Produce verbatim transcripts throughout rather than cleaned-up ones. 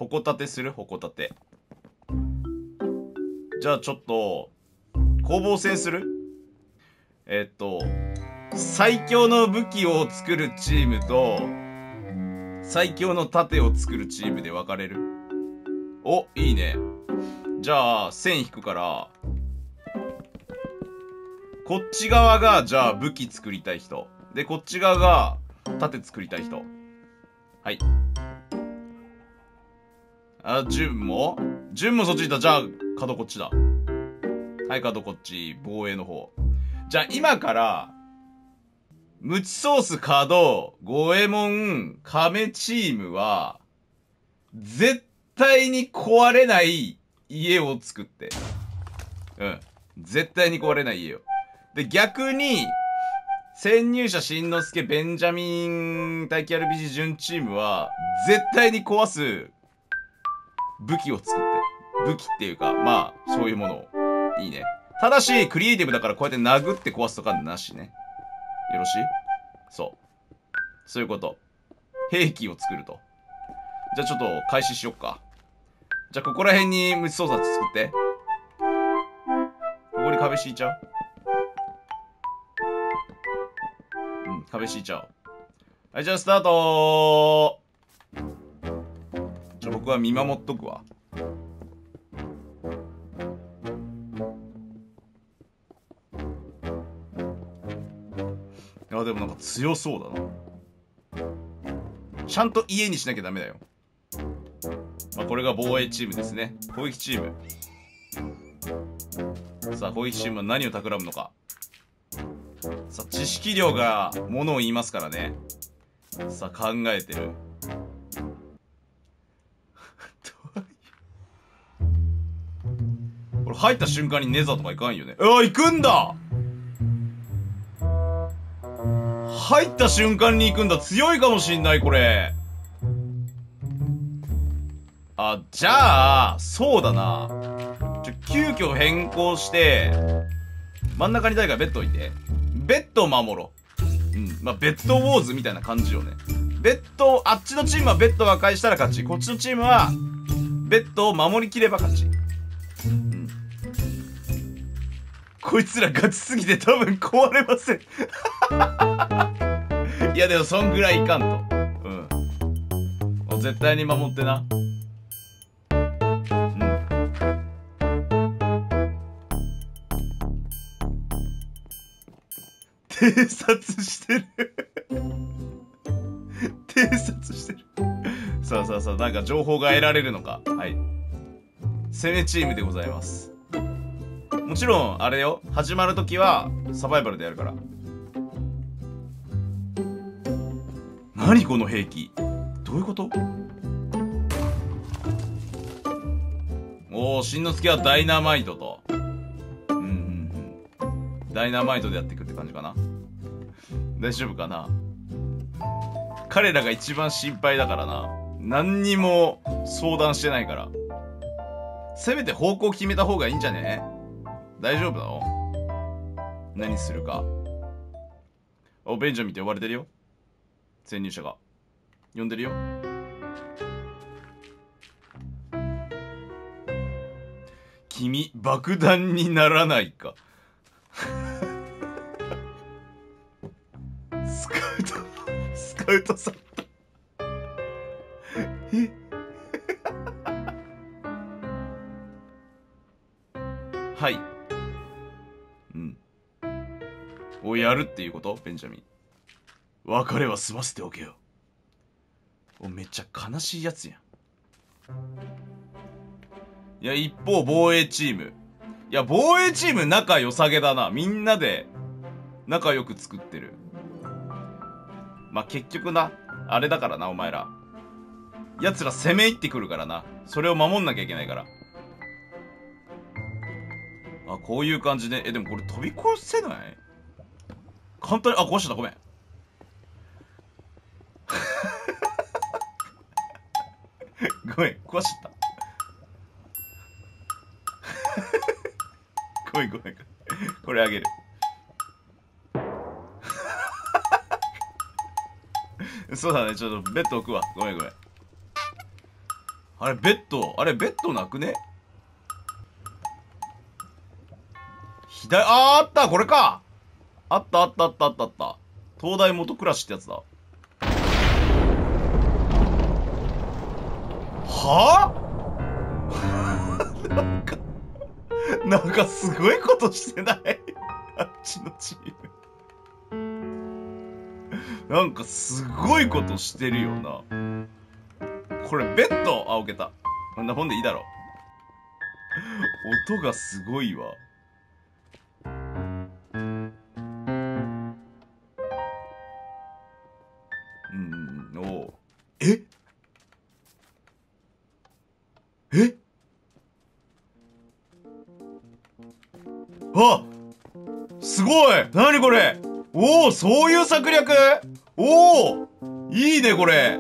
矛立てする矛立て。じゃあちょっと、攻防戦する？えっと、最強の武器を作るチームと、最強の盾を作るチームで分かれる。お、いいね。じゃあ、線引くから、こっち側が、じゃあ武器作りたい人。で、こっち側が、盾作りたい人。はい。あ、順も順もそっちいた。じゃあ、角こっちだ。はい、角こっち。防衛の方。じゃあ、今から、ムチソース、角、ゴエモン、カメチームは、絶対に壊れない家を作って。うん。絶対に壊れない家を。で、逆に、潜入者しんのすけ、ベンジャミン、大気 アールピージー 準チームは、絶対に壊す武器を作って。武器っていうか、まあ、そういうものを。いいね。ただし、クリエイティブだからこうやって殴って壊すとかなしね。よろしい？そう。そういうこと。兵器を作ると。じゃあちょっと開始しよっか。じゃあここら辺に無知操作作って。ここに壁敷いちゃう？うん、壁敷いちゃう。はい、じゃあスタートー。じゃあ僕は見守っとくわ。いや、でもなんか強そうだな。ちゃんと家にしなきゃダメだよ。まあ、これが防衛チームですね。攻撃チーム。さあ、攻撃チームは何を企むのか。さあ、知識量がものを言いますからね。さあ、考えてる。これ入った瞬間にネザとかいかんよね。ああ、行くんだ！入った瞬間に行くんだ。強いかもしんない、これ。あ、じゃあ、そうだな。ちょ、急遽変更して、真ん中に誰かベッド置いて。ベッドを守ろう。うん。まあ、ベッドウォーズみたいな感じよね。ベッド、あっちのチームはベッドが返したら勝ち。こっちのチームは、ベッドを守りきれば勝ち。うん。こいつらガチすぎて多分壊れません。いやでもそんぐらいいかんと。うん。もう絶対に守ってな。うん。偵察してる。偵察してる。さあさあさあ、なんか情報が得られるのか。はい。攻めチームでございます。もちろん、あれよ。始まるときは、サバイバルでやるから。何この兵器。どういうこと？おー、しんのすけはダイナマイトと。うんうんうん。ダイナマイトでやっていくって感じかな。大丈夫かな？彼らが一番心配だからな。何にも相談してないから。せめて方向決めた方がいいんじゃね？大丈夫なの？何するか。お、ベンジャミンって呼ばれてるよ。潜入者が。呼んでるよ。君、爆弾にならないか。スカウト、スカウトさん。えはい。うん。をやるっていうこと？ベンジャミン。別れは済ませておけよ。お、めっちゃ悲しいやつやん。いや、一方、防衛チーム。いや、防衛チーム仲良さげだな。みんなで仲良く作ってる。まあ、結局な、あれだからな、お前ら。奴ら攻め入ってくるからな。それを守んなきゃいけないから。あ、こういう感じで。え、でもこれ飛び越せない？簡単に、あ、壊しちゃった、ごめん。ごめん、壊しちゃった。ごめんごめん。これあげる。そうだね、ちょっとベッド置くわ。ごめんごめん。 あれ、ベッド、あれ、ベッドなくね？左、あー、あった、これか。あったあったあったあったあった。東大元暮らしってやつだ。はぁなんか、なんかすごいことしてないあっちのチーム。なんかすごいことしてるよな。これベッド、あ、置けた。こんなもんでいいだろ。音がすごいわ。うん、おう。ええあ、すごい。なにこれ。おお、そういう策略。おお、いいねこれ。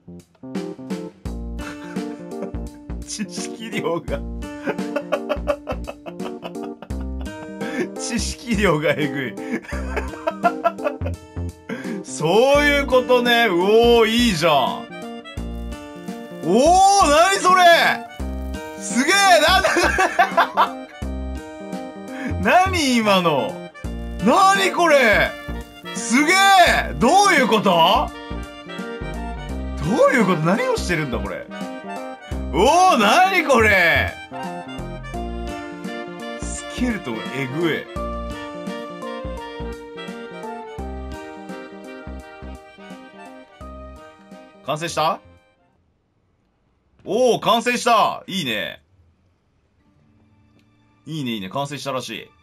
知識量が知識量がえぐいそういうことね。おお、いいじゃん。おお、なにそれ。すげえ。なんだなに今の。なにこれ。すげえ。どういうこと？どういうこと？何をしてるんだこれ。おお、なにこれ。スケルトンえぐい。完成した？おお、完成した。いいね。いいねいいね。完成したらしい。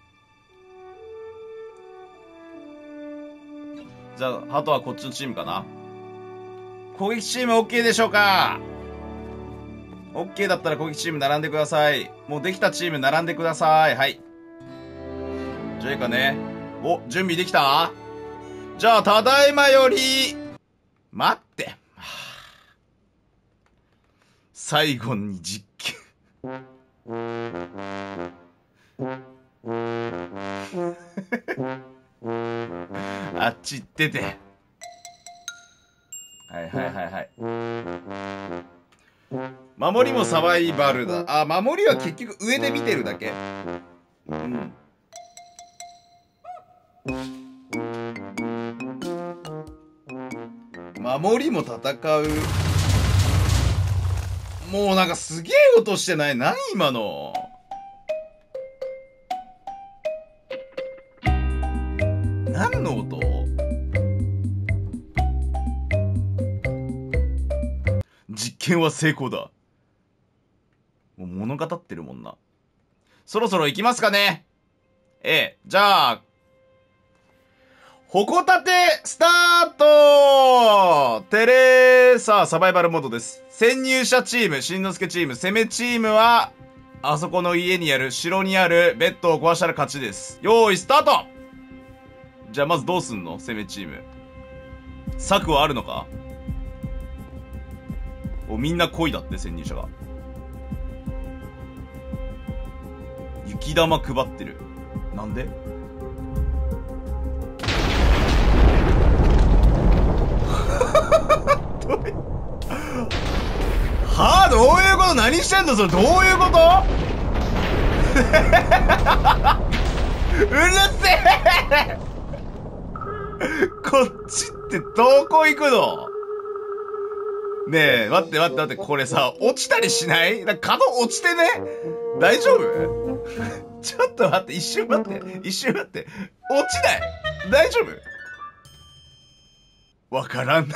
じゃあ、あとはこっちのチームかな。攻撃チーム OK でしょうか？ OK だったら攻撃チーム並んでください。もうできたチーム並んでください。はい。じゃあいいかね。お、準備できた？じゃあ、ただいまより、待って。最後に実験。あっち行ってて。はいはいはいはい。守りもサバイバルだ。あ、守りは結局上で見てるだけ。うん。守りも戦う。もうなんかすげえ音してない？何今の。何の音？実験は成功だ。もう物語ってるもんな。そろそろ行きますかね。ええ、じゃあ、ほこたてスタート。テレー、さあ、サバイバルモードです。潜入者チーム、しんのすけチーム、攻めチームは、あそこの家にある、城にあるベッドを壊したら勝ちです。よーい、スタート。じゃあ、まずどうすんの？攻めチーム。策はあるのか？お、みんな来いだって、潜入者が。雪玉配ってる。なんで？はあ、どういうこと？何してんのそれ。どういうこと？うるせえこっちってどこ行くの？ねえ、待って待って待って、これさ、落ちたりしない？なんか角落ちてね？大丈夫？ちょっと待って、一瞬待って、一瞬待って。落ちない？大丈夫？わからん。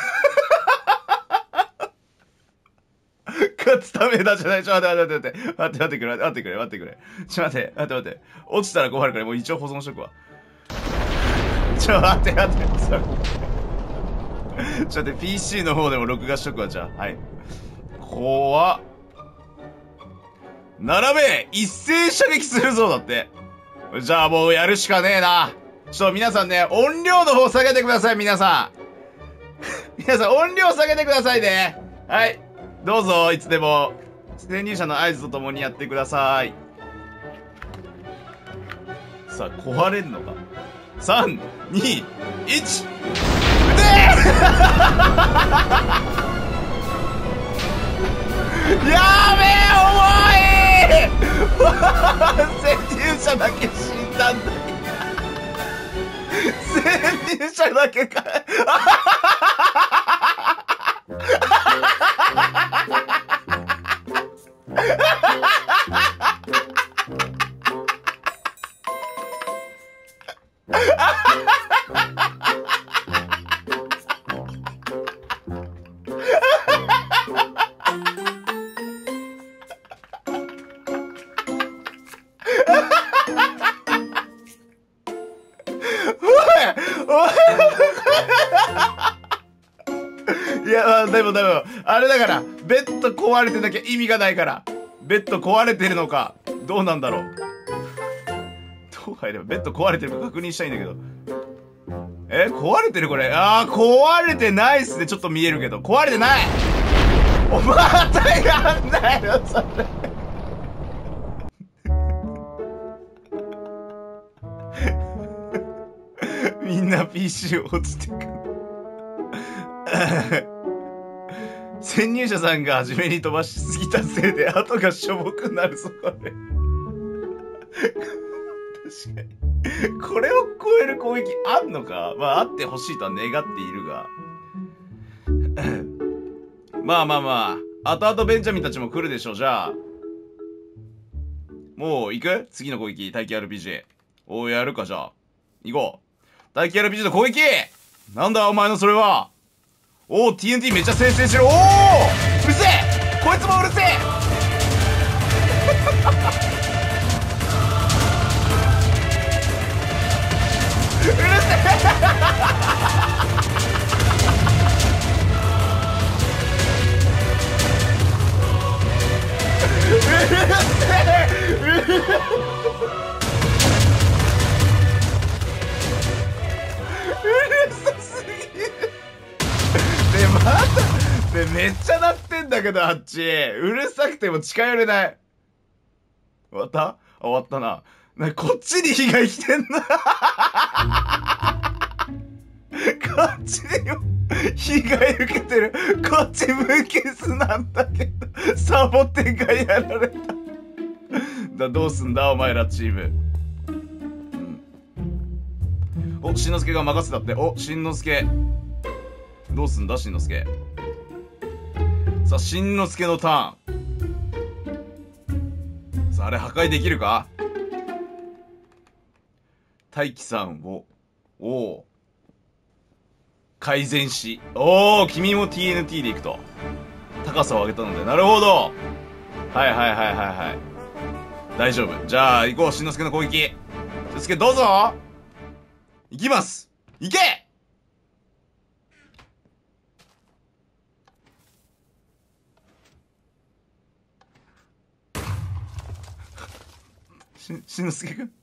勝つためだじゃない。ちょ、待って待って待って。待って待ってくれ、待ってくれ、待ってくれ。ちょ、待って、待って待って。落ちたら困るから、もう一応保存しとくわ。ちょ、待って待って。ちょっと待って、ピーシー の方でも録画しとくわ、じゃあ。はい。怖っ。並べ一斉射撃するぞ、だって。じゃあもうやるしかねえな。ちょっと皆さんね、音量の方下げてください、皆さん。皆さん、音量下げてくださいね。はい。どうぞ、いつでも。潜入者の合図とともにやってください。さあ、壊れんのか。さん、に、いち、撃てーやべえ、重い潜入者だけ死んだんだ潜入者だけかいや、まあ、でもでも、あれだから、ベッド壊れてなきゃ意味がないから。ベッド壊れてるのか、どうなんだろう。どう入れば、ベッド壊れてるか確認したいんだけど。え、壊れてるこれ。あー、壊れてないっすね。ちょっと見えるけど。壊れてないおまたやんないよ、それ。みんな ピーシー 落ちてくる。潜入者さんが初めに飛ばしすぎたせいで後がしょぼくなるぞ、これ。確かに。これを超える攻撃あんのか。まあ、あってほしいとは願っているが。まあまあまあ、後々ベンジャミンたちも来るでしょう。じゃあ。もう行く？次の攻撃、待機 アールピージー。おう、やるか、じゃあ。行こう。待機 アールピージー の攻撃！なんだお前のそれは。おお ティーエヌティー めっちゃ生成してる。おおうるせえこいつもうるせえうるせえめっちゃ鳴ってんだけど、あっち。うるさくても近寄れない。終わった？あ、終わったな。な、こっちに火が来てんな。こっちにも火が受けてる。こっち無傷なんだけど、サボテンがやられた。だ、どうすんだ、お前らチーム。うん、お、しんのすけが任せたって。お、しんのすけ。どうすんだ、しんのすけ。さあ、しんのすけのターン。さあ、あれ破壊できるか？大輝さんを、おお。改善し。おお、君も ティーエヌティー でいくと。高さを上げたので。なるほど。はいはいはいはいはい。大丈夫。じゃあ、行こう。しんのすけの攻撃。しんのすけ、どうぞ。行きます。行け！し、しんのすけくん。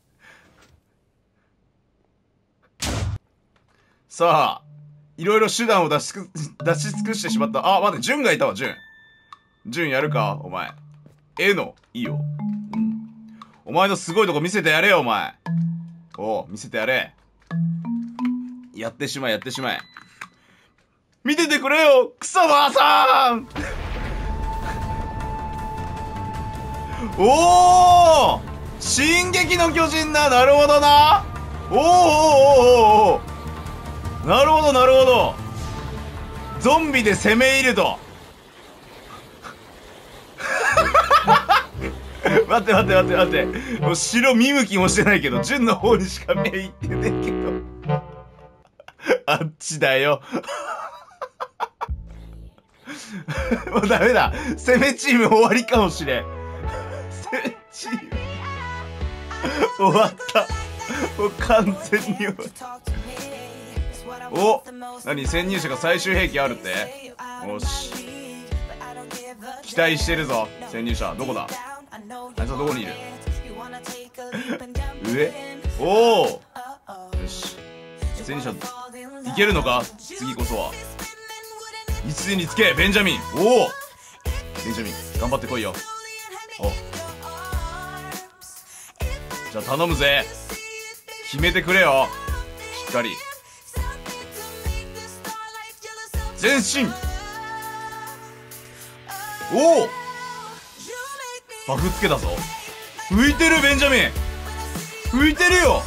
さあ、いろいろ手段を出しく、出し尽くしてしまった。あ、待って、ジュンがいたわ、ジュン。ジュンやるか、お前。えの、いいよ。うん。お前のすごいとこ見せてやれよ、お前。おう、見せてやれ。やってしまえ、やってしまえ。見ててくれよ、クソばあさんおー進撃の巨人な、なるほどな。おーおーおーおーおーなるほどなるほど。ゾンビで攻め入ると。待って待って待って待って。もう城見向きもしてないけど、純の方にしか目いってねえけど。あっちだよ。もうダメだ。攻めチーム終わりかもしれん。攻めチーム。終わった。もう完全に終わった。お、何潜入者が最終兵器あるって？よし。期待してるぞ、潜入者。どこだ？あいつはどこにいる？上？おお。よし。潜入者、いけるのか？次こそは。一時につけ、ベンジャミン。おお。ベンジャミン、頑張ってこいよ。お。じゃあ頼むぜ。決めてくれよ。しっかり。前進。おおバフつけたぞ。浮いてるベンジャミン。浮いてるよ。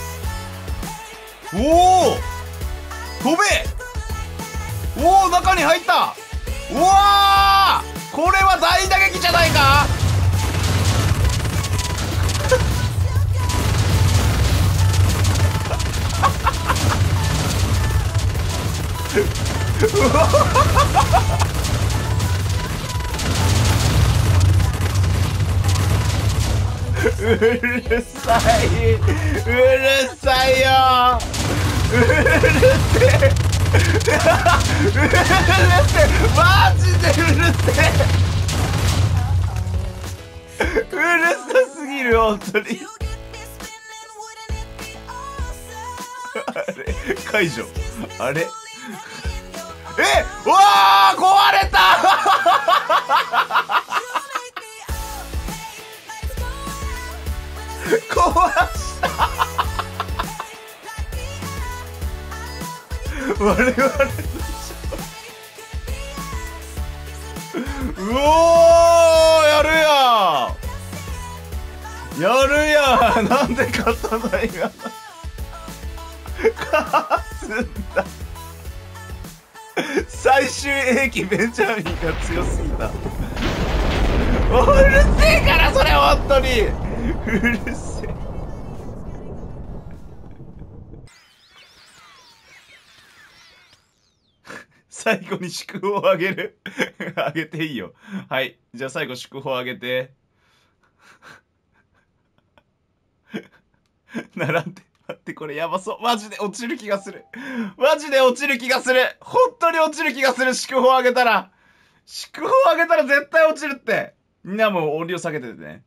おお飛べ。おお中に入った。うわーこれは大打撃じゃないか。うるさい、うるさいよ、うるせえ、うるせえ、マジでうるせえ、うるさすぎる本当に。あれ解除、あれえうわー壊れた壊した我々のうおーやるややるやなんで勝たないが勝つんだ。最終兵器ベンジャミンが強すぎた。うるせえからそれ本当にうるせえ。最後に祝福をあげるあげていいよ。はいじゃあ最後祝福をあげて並んで待って、これやばそう。マジで落ちる気がする。マジで落ちる気がする。本当に落ちる気がする。祝福をあげたら。祝福をあげたら絶対落ちるって。みんなもう音量下げててね。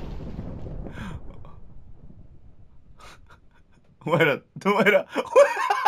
お前ら、お前ら、お前ら